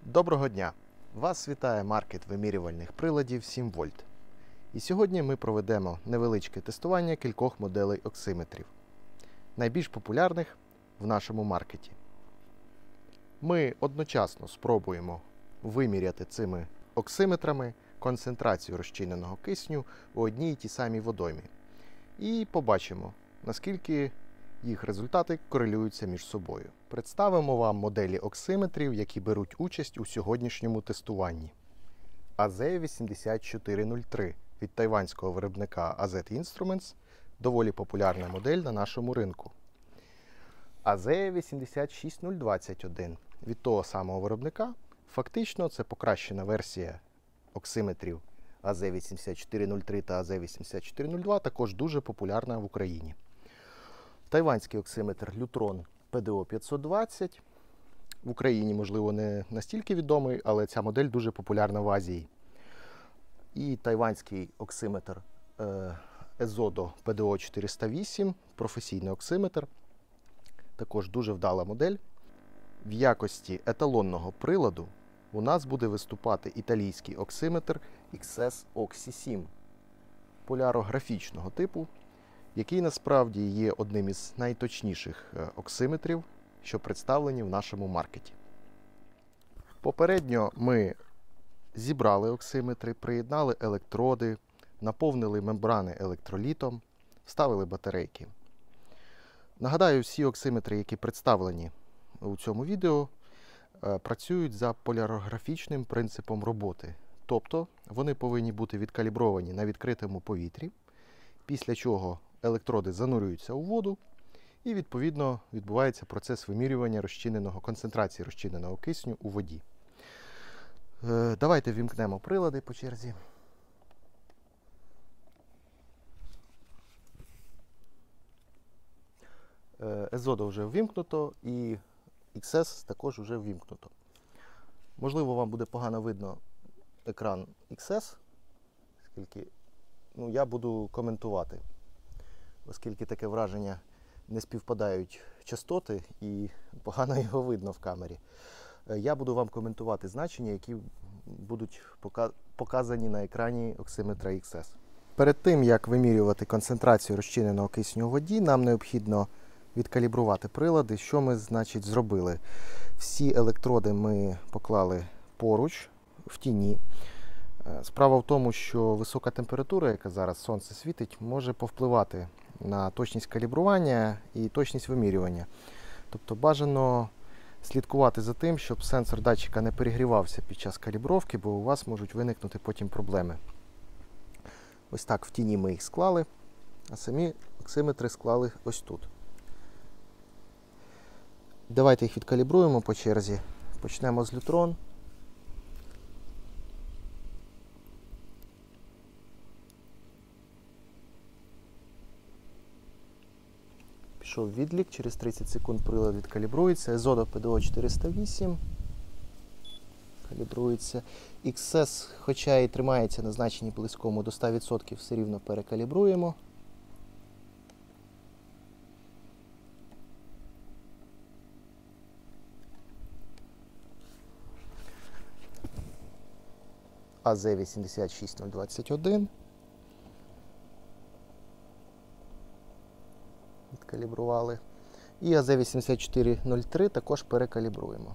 Доброго дня! Вас вітає маркет вимірювальних приладів 7 вольт. І сьогодні ми проведемо невеличке тестування кількох моделей оксиметрів, найбільш популярних в нашому маркеті. Ми одночасно спробуємо виміряти цими оксиметрами концентрацію розчиненого кисню у одній і тій самій водоймі. І побачимо, наскільки їх результати корелюються між собою. Представимо вам моделі оксиметрів, які беруть участь у сьогоднішньому тестуванні. AZ8403 від тайванського виробника AZ Instruments – доволі популярна модель на нашому ринку. AZ86021 від того самого виробника. Фактично це покращена версія оксиметрів AZ8403 та AZ8402, також дуже популярна в Україні. Тайванський оксиметр Lutron PDO 520. В Україні, можливо, не настільки відомий, але ця модель дуже популярна в Азії. І тайванський оксиметр Ezodo PDO 408, професійний оксиметр. Також дуже вдала модель. В якості еталонного приладу у нас буде виступати італійський оксиметр XS Oxy 7 полярографічного типу, який насправді є одним із найточніших оксиметрів, що представлені в нашому маркеті. Попередньо ми зібрали оксиметри, приєднали електроди, наповнили мембрани електролітом, вставили батарейки. Нагадаю, всі оксиметри, які представлені у цьому відео, працюють за полярографічним принципом роботи. Тобто вони повинні бути відкалібровані на відкритому повітрі, після чого електроди занурюються у воду і, відповідно, відбувається процес вимірювання концентрації розчиненого кисню у воді. Давайте вімкнемо прилади по черзі. Ezodo вже ввімкнуто і XS також вже ввімкнуто. Можливо, вам буде погано видно екран XS, оскільки я буду коментувати, оскільки таке враження не співпадають частоти і погано його видно в камері. Я буду вам коментувати значення, які будуть показані на екрані оксиметра XS. Перед тим, як вимірювати концентрацію розчиненого кисню у воді, нам необхідно відкалібрувати прилади. Що ми, значить, зробили? Всі електроди ми поклали поруч, в тіні. Справа в тому, що висока температура, яка зараз сонце світить, може повпливати на точність калібрування і точність вимірювання. Тобто бажано слідкувати за тим, щоб сенсор датчика не перегрівався під час калібровки, бо у вас можуть виникнути потім проблеми. Ось так в тіні ми їх склали, а самі оксиметри склали ось тут. Давайте їх відкалібруємо по черзі. Почнемо з Lutron. Пішов відлік, через 30 секунд прилад відкалібрується. Ezodo PDO 408 калібрується. XS, хоча і тримається на значенні близькому до 100%, все рівно перекалібруємо. AZ86021 відкалібрували. І AZ8403 також перекалібруємо.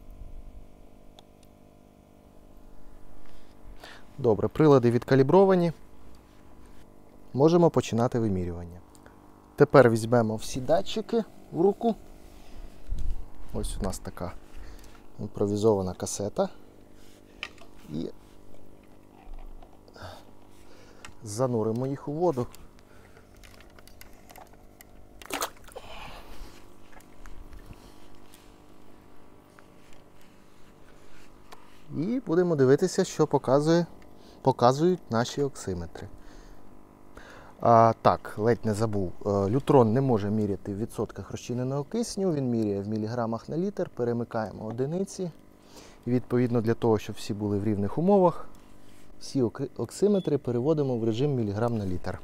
Добре, прилади відкалібровані. Можемо починати вимірювання. Тепер візьмемо всі датчики в руку. Ось у нас така імпровізована касета. І зануримо їх у воду. І будемо дивитися, що показують наші оксиметри. Так, ледь не забув. Lutron не може міряти в відсотках розчиненого кисню, він міряє в міліграмах на літр. Перемикаємо одиниці. І відповідно для того, щоб всі були в рівних умовах, всі оксиметри переводимо в режим міліграм на літр.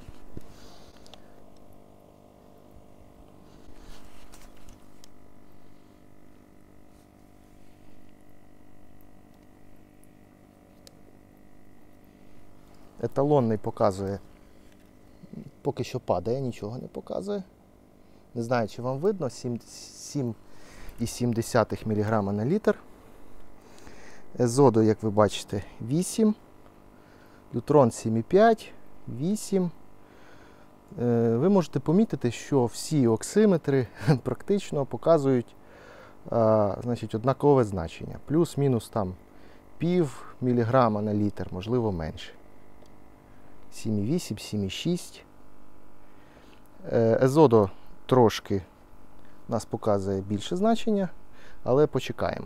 Еталонний показує, поки що падає, нічого не показує. Не знаю, чи вам видно, 7,7 мг на літр. Езоду, як ви бачите, 8. Лютрон 7,5, 8. Ви можете помітити, що всі оксиметри практично показують значить, однакове значення. Плюс-мінус там пів міліграма на літр, можливо менше. 7,8, 7,6. Езодо трошки нас показує більше значення, але почекаємо.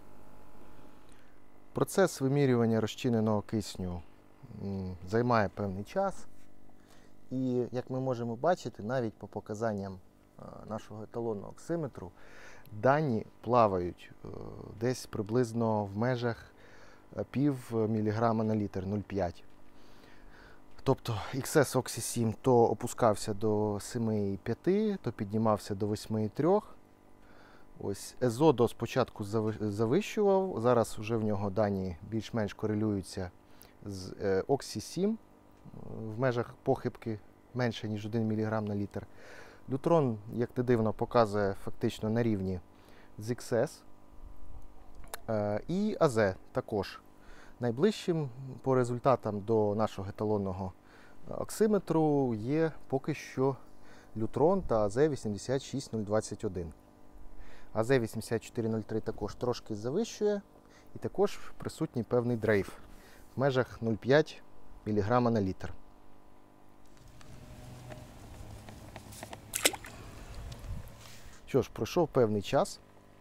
Процес вимірювання розчиненого кисню займає певний час. І, як ми можемо бачити, навіть по показанням нашого еталонного оксиметру, дані плавають десь приблизно в межах пів міліграма на літр, 0,5. Тобто XS Oxy 7 то опускався до 7,5, то піднімався до 8,3. Ось Езодо спочатку завищував, зараз вже в нього дані більш-менш корелюються з Oxy 7 в межах похибки менше, ніж 1 мг на літр. Лютрон, як не дивно, показує фактично на рівні з XS. І АЗ також. Найближчим по результатам до нашого еталонного оксиметру є поки що Лютрон та АЗ-86021. АЗ-8403 також трошки завищує і також присутній певний дрейф в межах 0,5 мг на літр. Що ж, пройшов певний час.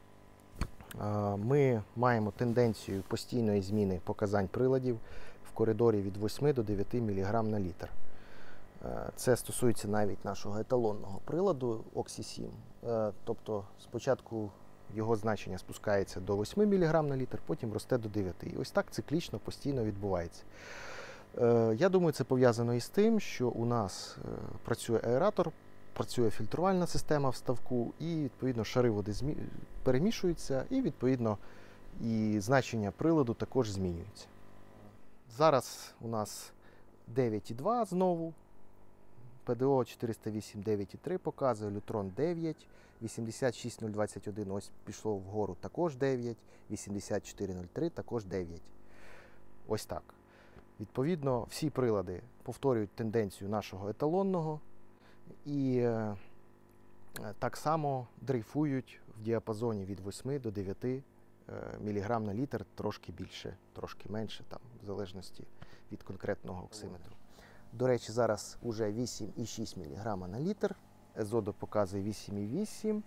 Ми маємо тенденцію постійної зміни показань приладів в коридорі від 8 до 9 мг на літр. Це стосується навіть нашого еталонного приладу Oxy 7. Тобто спочатку його значення спускається до 8 мг на літр, потім росте до 9. І ось так циклічно постійно відбувається. Я думаю, це пов'язано із тим, що у нас працює аератор, працює фільтрувальна система в ставку, і, відповідно, шари води перемішуються, і, відповідно, і значення приладу також змінюється. Зараз у нас 9,2 знову, ПДО 408 9,3 показує, Лютрон 9, 86021 ось пішло вгору також 9, 8403 також 9. Ось так. Відповідно, всі прилади повторюють тенденцію нашого еталонного і так само дрейфують в діапазоні від 8 до 9 мг на літр, трошки більше, трошки менше, там, в залежності від конкретного оксиметру. До речі, зараз уже 8,6 мг на літр, Езодо показує 8,8,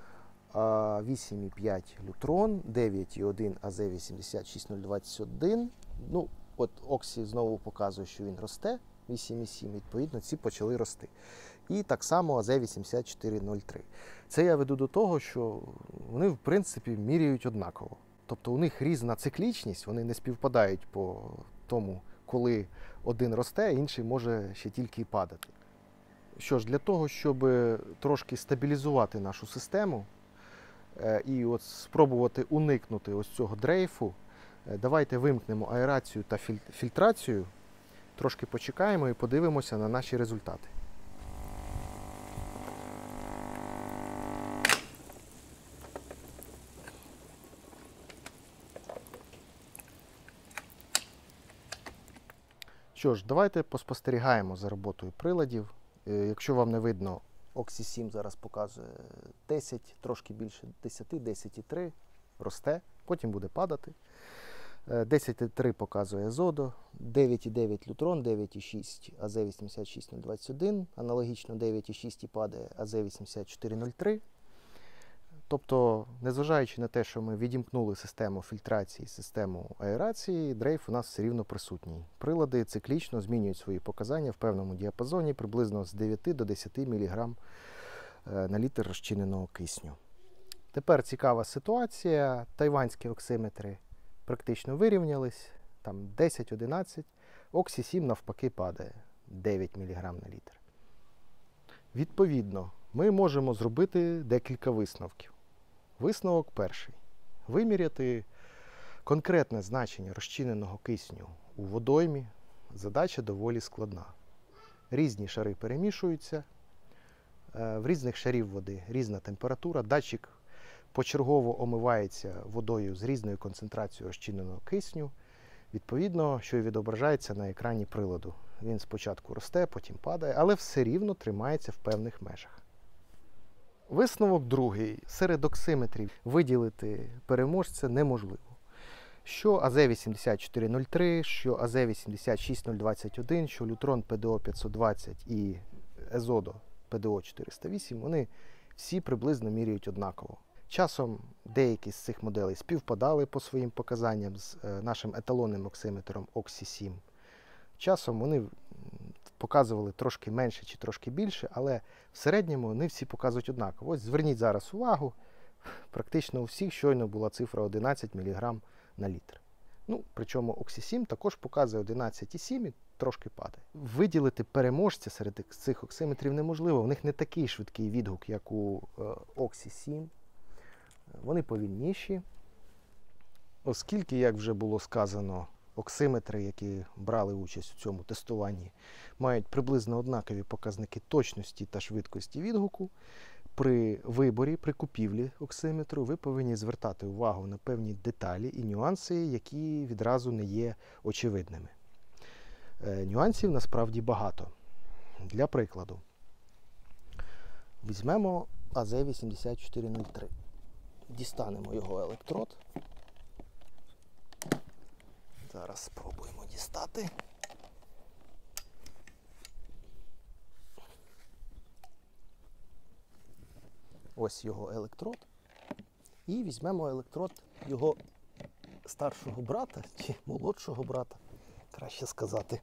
8,5 Лютрон, 9,1 АЗ-86021. Ну, от Oxy знову показує, що він росте, 8,7, відповідно, ці почали рости. І так само АЗ-8403. Це я веду до того, що вони, в принципі, міряють однаково. Тобто у них різна циклічність, вони не співпадають по тому, коли один росте, а інший може ще тільки падати. Що ж, для того, щоб трошки стабілізувати нашу систему і от спробувати уникнути ось цього дрейфу, давайте вимкнемо аерацію та фільтрацію, трошки почекаємо і подивимося на наші результати. Що ж, давайте поспостерігаємо за роботою приладів. Якщо вам не видно, Oxy 7 зараз показує 10, трошки більше 10, 10,3, росте, потім буде падати. 10,3 показує Езодо, 9,9 Лютрон, 9,6 АЗ-86021, аналогічно 9,6 і падає АЗ-8403. Тобто, незважаючи на те, що ми відімкнули систему фільтрації, систему аерації, дрейф у нас все рівно присутній. Прилади циклічно змінюють свої показання в певному діапазоні, приблизно з 9 до 10 мг на літр розчиненого кисню. Тепер цікава ситуація. Тайванські оксиметри практично вирівнялись, там 10-11, Oxy 7 навпаки падає 9 мг на літр. Відповідно, ми можемо зробити декілька висновків. Висновок перший. Виміряти конкретне значення розчиненого кисню у водоймі задача доволі складна. Різні шари перемішуються, в різних шарів води різна температура, датчик почергово омивається водою з різною концентрацією розчиненого кисню, відповідно, що і відображається на екрані приладу. Він спочатку росте, потім падає, але все рівно тримається в певних межах. Висновок другий. Серед оксиметрів виділити переможця неможливо. Що АЗ-8403, що АЗ-86021, що Lutron PDO-520 і Ezodo PDO-408, вони всі приблизно міряють однаково. Часом деякі з цих моделей співпадали по своїм показанням з нашим еталонним оксиметром Oxy-7. Часом вони показували трошки менше чи трошки більше, але в середньому вони всі показують однаково. Ось зверніть зараз увагу, практично у всіх щойно була цифра 11 мг на літр. Причому Oxy-7 також показує 11,7 і трошки падає. Виділити переможця серед цих оксиметрів неможливо, в них не такий швидкий відгук, як у Oxy-7. Вони повільніші, оскільки, як вже було сказано, оксиметри, які брали участь у цьому тестуванні, мають приблизно однакові показники точності та швидкості відгуку. При виборі, при купівлі оксиметру ви повинні звертати увагу на певні деталі і нюанси, які відразу не є очевидними. Нюансів насправді багато. Для прикладу, візьмемо АЗ-8403. Дістанемо його електрод. Зараз спробуємо дістати. Ось його електрод. І візьмемо електрод його старшого брата, чи молодшого брата, краще сказати,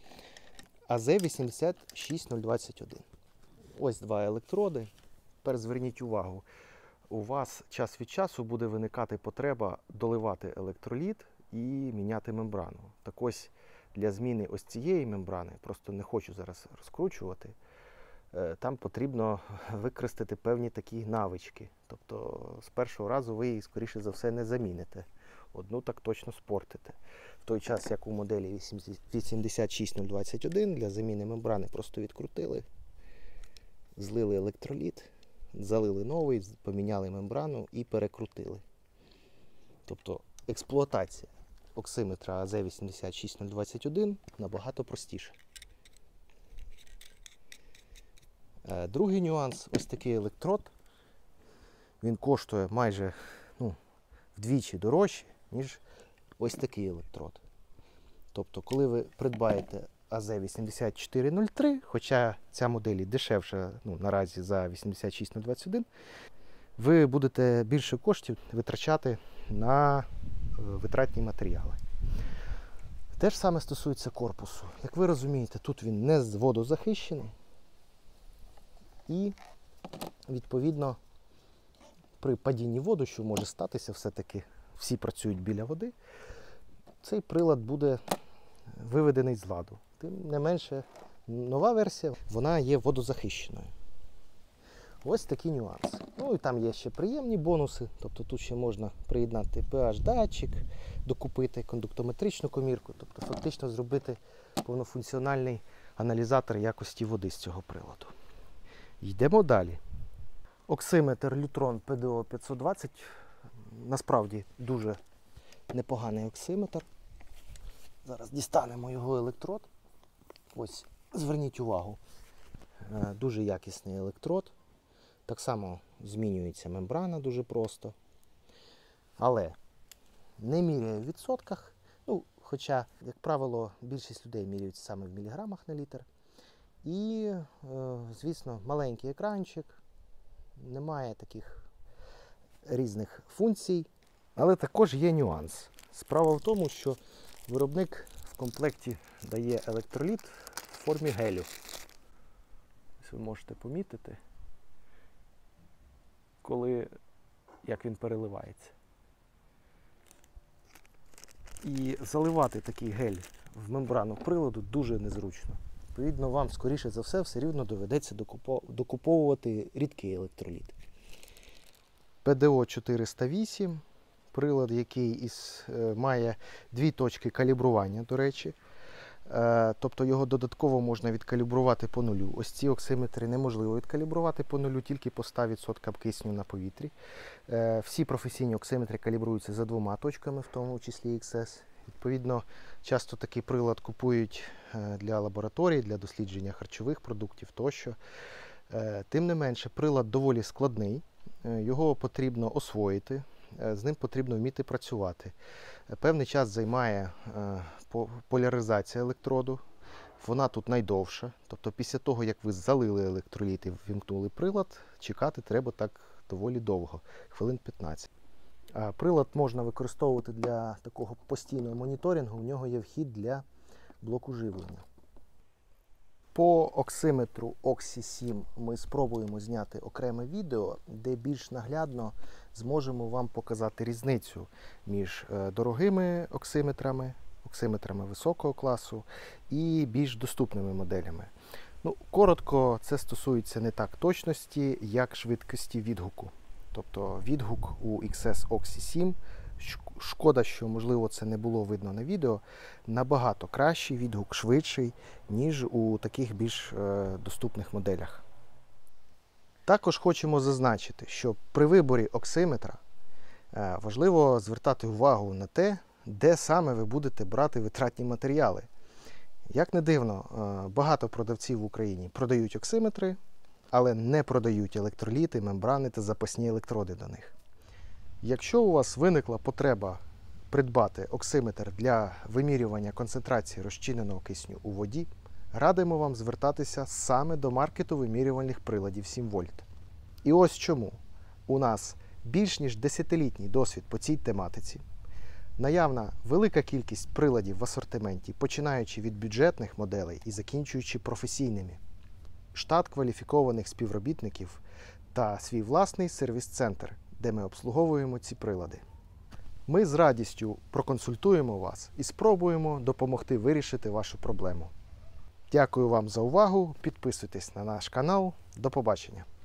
АЗ-86021. Ось два електроди. Тепер зверніть увагу, у вас час від часу буде виникати потреба доливати електроліт і міняти мембрану. Так ось для зміни ось цієї мембрани, просто не хочу зараз розкручувати, там потрібно використати певні такі навички. Тобто з першого разу ви її, скоріше за все, не заміните. Одну так точно спортите. В той час, як у моделі 86021 для заміни мембрани просто відкрутили, злили електроліт, залили новий, поміняли мембрану і перекрутили. Тобто експлуатація оксиметра АЗ-86021 набагато простіша. Другий нюанс, ось такий електрод, він коштує майже вдвічі дорожче, ніж ось такий електрод. Тобто, коли ви придбаєте АЗ-8403, хоча ця модель дешевша наразі за 8601, ви будете більше коштів витрачати на витратні матеріали. Те ж саме стосується корпусу. Як ви розумієте, тут він не водозахищений. І, відповідно, при падінні в воду, що може статися, все-таки всі працюють біля води, цей прилад буде виведений з ладу. Тим не менше, нова версія, вона є водозахищеною. Ось такі нюанси. І там є ще приємні бонуси, тобто тут ще можна приєднати pH-датчик, докупити кондуктометричну комірку, тобто фактично зробити повнофункціональний аналізатор якості води з цього приладу. Йдемо далі. Оксиметр Lutron PDO-520 насправді дуже непоганий оксиметр. Зараз дістанемо його електрод. Ось, зверніть увагу, дуже якісний електрод. Так само змінюється мембрана дуже просто. Але не міряє в відсотках. Хоча, як правило, більшість людей міряють саме в міліграмах на літр. І, звісно, маленький екранчик, немає таких різних функцій. Але також є нюанс. Справа в тому, що виробник в комплекті дає електроліт в формі гелю. Ось ви можете помітити, як він переливається. І заливати такий гель в мембрану приладу дуже незручно. Відповідно, вам, скоріше за все рівно доведеться докуповувати рідкий електроліт. PDO-408, прилад, який має дві точки калібрування, до речі. Тобто його додатково можна відкалібрувати по нулю. Ось ці оксиметри неможливо відкалібрувати по нулю, тільки по 100% кисню на повітрі. Всі професійні оксиметри калібруються за 2 точками, в тому числі XS. Відповідно, часто такий прилад купують для лабораторій, для дослідження харчових продуктів тощо. Тим не менше, прилад доволі складний, його потрібно освоїти, з ним потрібно вміти працювати. Певний час займає поляризація електроду, вона тут найдовша. Тобто після того, як ви залили електроліт і ввімкнули прилад, чекати треба так доволі довго, хвилин 15. Прилад можна використовувати для такого постійного моніторингу, в нього є вхід для блоку живлення. По оксиметру Oxy 7 ми спробуємо зняти окреме відео, де більш наглядно зможемо вам показати різницю між дорогими оксиметрами, оксиметрами високого класу і більш доступними моделями. Коротко, це стосується не так точності, як швидкості відгуку. Тобто відгук у XS Oxy 7, шкода, що, можливо, це не було видно на відео, набагато кращий відгук, швидший, ніж у таких більш доступних моделях. Також хочемо зазначити, що при виборі оксиметра важливо звертати увагу на те, де саме ви будете брати витратні матеріали. Як не дивно, багато продавців в Україні продають оксиметри, але не продають електроліти, мембрани та запасні електроди до них. Якщо у вас виникла потреба придбати оксиметр для вимірювання концентрації розчиненого кисню у воді, радимо вам звертатися саме до маркету вимірювальних приладів 7 вольт. І ось чому. У нас більш ніж 10-літній досвід по цій тематиці, наявна велика кількість приладів в асортименті, починаючи від бюджетних моделей і закінчуючи професійними, штат кваліфікованих співробітників та свій власний сервіс-центр, де ми обслуговуємо ці прилади. Ми з радістю проконсультуємо вас і спробуємо допомогти вирішити вашу проблему. Дякую вам за увагу, підписуйтесь на наш канал. До побачення!